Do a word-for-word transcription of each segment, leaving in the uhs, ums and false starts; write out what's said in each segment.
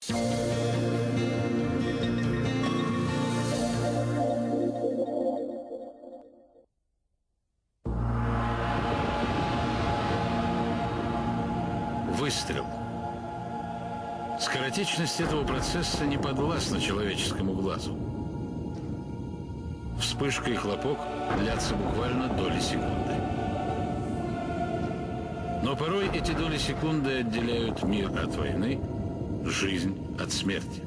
Выстрел. Скоротечность этого процесса не подвластна человеческому глазу. Вспышка и хлопок длятся буквально доли секунды. Но порой эти доли секунды отделяют мир от войны, жизнь от смерти.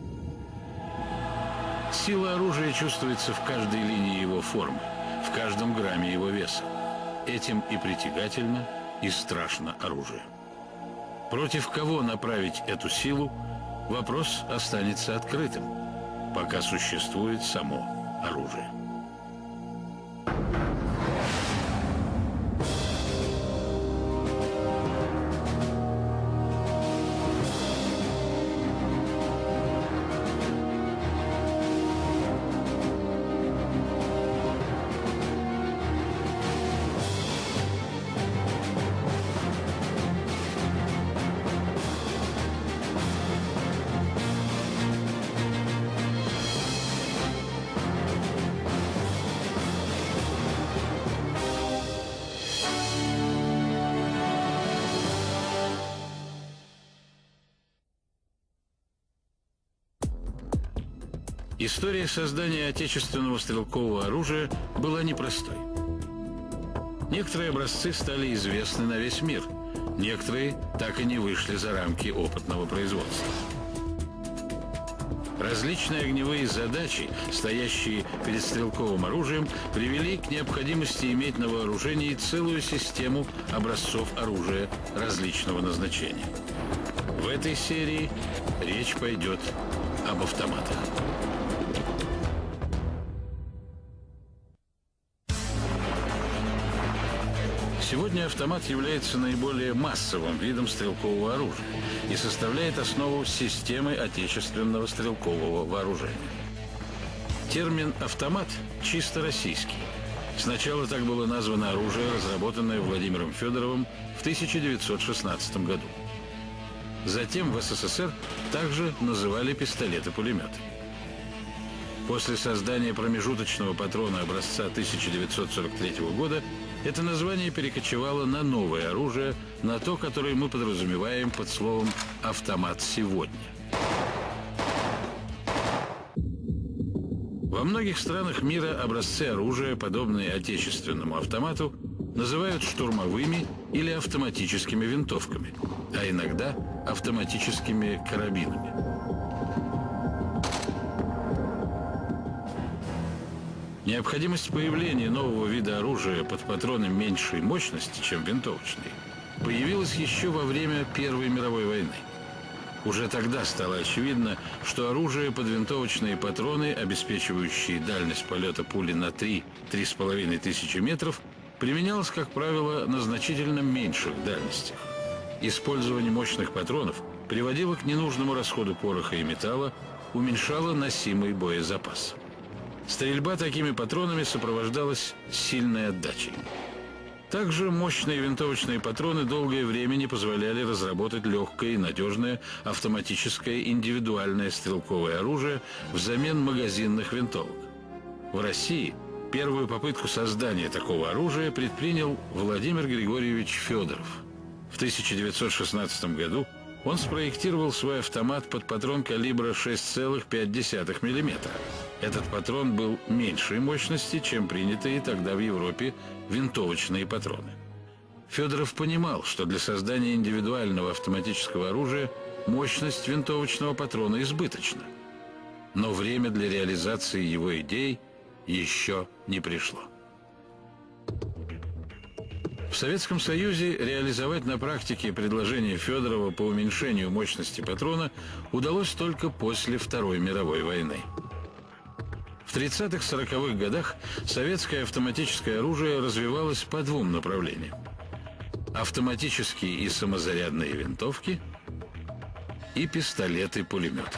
Сила оружия чувствуется в каждой линии его формы, в каждом грамме его веса. Этим и притягательно, и страшно оружие. Против кого направить эту силу, вопрос останется открытым, пока существует само оружие. История создания отечественного стрелкового оружия была непростой. Некоторые образцы стали известны на весь мир, некоторые так и не вышли за рамки опытного производства. Различные огневые задачи, стоящие перед стрелковым оружием, привели к необходимости иметь на вооружении целую систему образцов оружия различного назначения. В этой серии речь пойдет об автоматах. Сегодня автомат является наиболее массовым видом стрелкового оружия и составляет основу системы отечественного стрелкового вооружения. Термин «автомат» чисто российский. Сначала так было названо оружие, разработанное Владимиром Федоровым в тысяча девятьсот шестнадцатом году. Затем в СССР также называли пистолеты-пулеметы. После создания промежуточного патрона образца тысяча девятьсот сорок третьего года это название перекочевало на новое оружие, на то, которое мы подразумеваем под словом «автомат сегодня». Во многих странах мира образцы оружия, подобные отечественному автомату, называют штурмовыми или автоматическими винтовками, а иногда автоматическими карабинами. Необходимость появления нового вида оружия под патроны меньшей мощности, чем винтовочные, появилась еще во время Первой мировой войны. Уже тогда стало очевидно, что оружие под винтовочные патроны, обеспечивающие дальность полета пули на три-три с половиной тысячи метров, применялось, как правило, на значительно меньших дальностях. Использование мощных патронов приводило к ненужному расходу пороха и металла, уменьшало носимый боезапас. Стрельба такими патронами сопровождалась сильной отдачей. Также мощные винтовочные патроны долгое время не позволяли разработать легкое и надежное автоматическое индивидуальное стрелковое оружие взамен магазинных винтовок. В России первую попытку создания такого оружия предпринял Владимир Григорьевич Федоров. В тысяча девятьсот шестнадцатом году он спроектировал свой автомат под патрон калибра шесть целых пять десятых миллиметра. Этот патрон был меньшей мощности, чем принятые тогда в Европе винтовочные патроны. Федоров понимал, что для создания индивидуального автоматического оружия мощность винтовочного патрона избыточна. Но время для реализации его идей еще не пришло. В Советском Союзе реализовать на практике предложение Федорова по уменьшению мощности патрона удалось только после Второй мировой войны. В тридцатых-сороковых годах советское автоматическое оружие развивалось по двум направлениям: автоматические и самозарядные винтовки и пистолеты-пулеметы.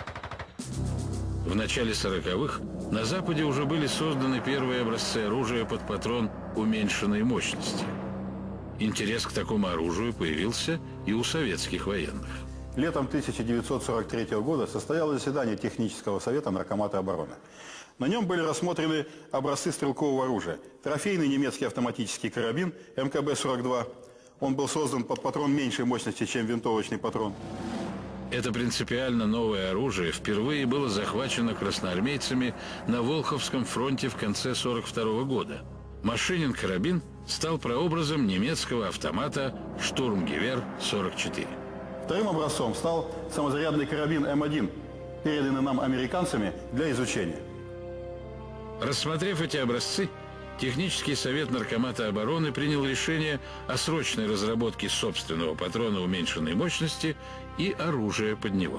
В начале сороковых на Западе уже были созданы первые образцы оружия под патрон уменьшенной мощности. Интерес к такому оружию появился и у советских военных. Летом тысяча девятьсот сорок третьего года состоялось заседание Технического совета Наркомата обороны. На нем были рассмотрены образцы стрелкового оружия. Трофейный немецкий автоматический карабин эм ка бэ сорок два. Он был создан под патрон меньшей мощности, чем винтовочный патрон. Это принципиально новое оружие впервые было захвачено красноармейцами на Волховском фронте в конце сорок второго года. Машинин карабин стал прообразом немецкого автомата «Штурмгевер сорок четыре». Вторым образцом стал самозарядный карабин эм один, переданный нам американцами для изучения. Рассмотрев эти образцы, Технический совет Наркомата обороны принял решение о срочной разработке собственного патрона уменьшенной мощности и оружия под него.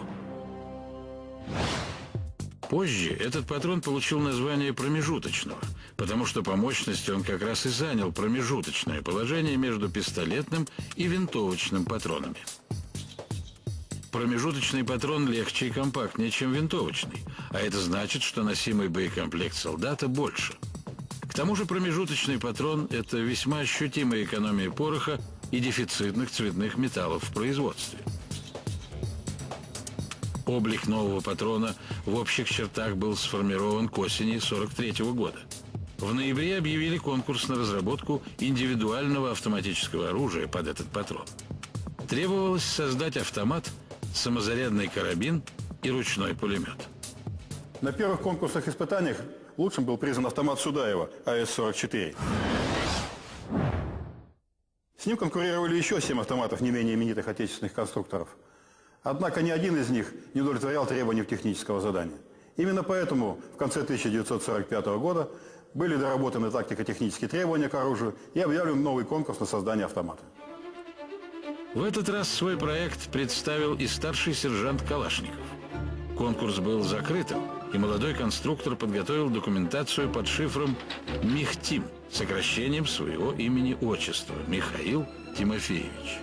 Позже этот патрон получил название промежуточного, потому что по мощности он как раз и занял промежуточное положение между пистолетным и винтовочным патронами. Промежуточный патрон легче и компактнее, чем винтовочный, а это значит, что носимый боекомплект солдата больше. К тому же промежуточный патрон – это весьма ощутимая экономия пороха и дефицитных цветных металлов в производстве. Облик нового патрона в общих чертах был сформирован к осени сорок третьего года. В ноябре объявили конкурс на разработку индивидуального автоматического оружия под этот патрон. Требовалось создать автомат, самозарядный карабин и ручной пулемет. На первых конкурсных испытаниях лучшим был признан автомат Судаева а эс сорок четыре. С ним конкурировали еще семь автоматов не менее именитых отечественных конструкторов. Однако ни один из них не удовлетворял требованиям технического задания. Именно поэтому в конце тысяча девятьсот сорок пятого года были доработаны тактико-технические требования к оружию и объявлен новый конкурс на создание автомата. В этот раз свой проект представил и старший сержант Калашников. Конкурс был закрытым, и молодой конструктор подготовил документацию под шифром «Михтим», сокращением своего имени-отчества – Михаил Тимофеевич.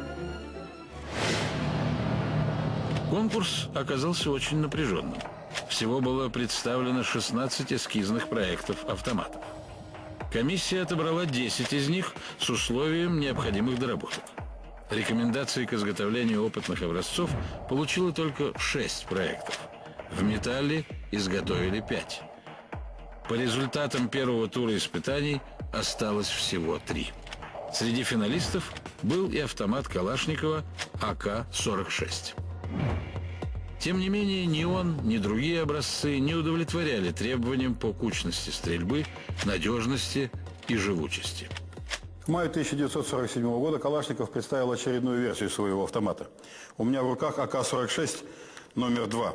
Конкурс оказался очень напряженным. Всего было представлено шестнадцать эскизных проектов автоматов. Комиссия отобрала десять из них с условием необходимых доработок. Рекомендации к изготовлению опытных образцов получило только шесть проектов. В металле изготовили пять. По результатам первого тура испытаний осталось всего три. Среди финалистов был и автомат Калашникова а ка сорок шесть. Тем не менее, ни он, ни другие образцы не удовлетворяли требованиям по кучности стрельбы, надежности и живучести. В мае тысяча девятьсот сорок седьмого года Калашников представил очередную версию своего автомата. У меня в руках а ка сорок шесть номер два.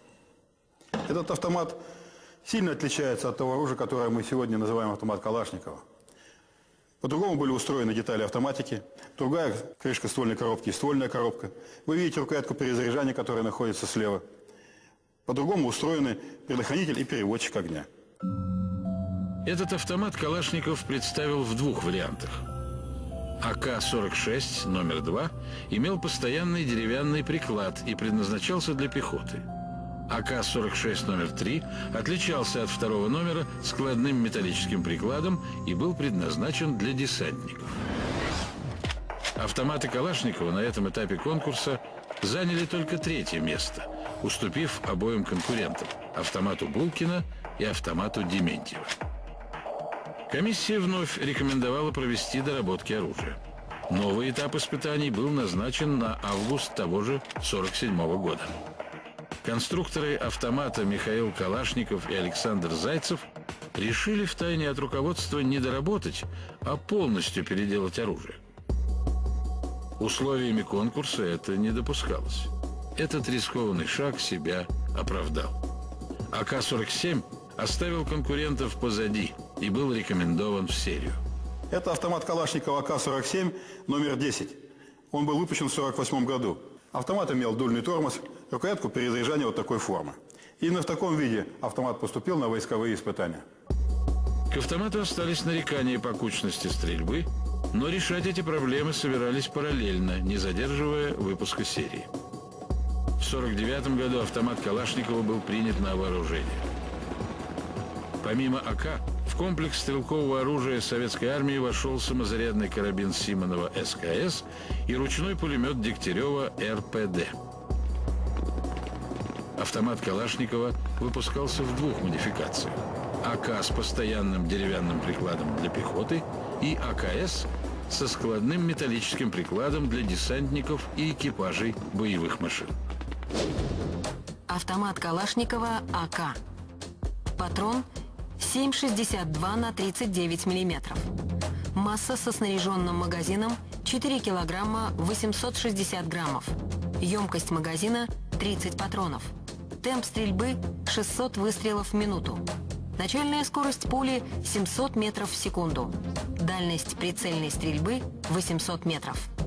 Этот автомат сильно отличается от того оружия, которое мы сегодня называем автомат Калашникова. По-другому были устроены детали автоматики, другая крышка ствольной коробки и ствольная коробка. Вы видите рукоятку перезаряжания, которая находится слева. По-другому устроены предохранитель и переводчик огня. Этот автомат Калашников представил в двух вариантах. а ка сорок шесть номер два имел постоянный деревянный приклад и предназначался для пехоты. а ка сорок шесть номер три отличался от второго номера складным металлическим прикладом и был предназначен для десантников. Автоматы Калашникова на этом этапе конкурса заняли только третье место, уступив обоим конкурентам – автомату Булкина и автомату Дементьева. Комиссия вновь рекомендовала провести доработки оружия. Новый этап испытаний был назначен на август того же сорок седьмого года. Конструкторы автомата Михаил Калашников и Александр Зайцев решили втайне от руководства не доработать, а полностью переделать оружие. Условиями конкурса это не допускалось. Этот рискованный шаг себя оправдал. а ка сорок семь оставил конкурентов позади и был рекомендован в серию. Это автомат Калашникова а ка сорок семь номер десять. Он был выпущен в сорок восьмом году. Автомат имел дульный тормоз, рукоятку перезаряжания вот такой формы. Именно в таком виде автомат поступил на войсковые испытания. К автомату остались нарекания по кучности стрельбы, но решать эти проблемы собирались параллельно, не задерживая выпуска серии. В сорок девятом году автомат Калашникова был принят на вооружение. Помимо а ка, в комплекс стрелкового оружия советской армии вошел самозарядный карабин Симонова эс ка эс и ручной пулемет Дегтярева эр пэ дэ. Автомат Калашникова выпускался в двух модификациях: а ка с постоянным деревянным прикладом для пехоты и а ка эс со складным металлическим прикладом для десантников и экипажей боевых машин. Автомат Калашникова а ка. Патрон семь шестьдесят два на тридцать девять миллиметров. Масса со снаряженным магазином четыре килограмма восемьсот шестьдесят граммов. Емкость магазина тридцать патронов. Темп стрельбы шестьсот выстрелов в минуту. Начальная скорость пули семьсот метров в секунду. Дальность прицельной стрельбы восемьсот метров.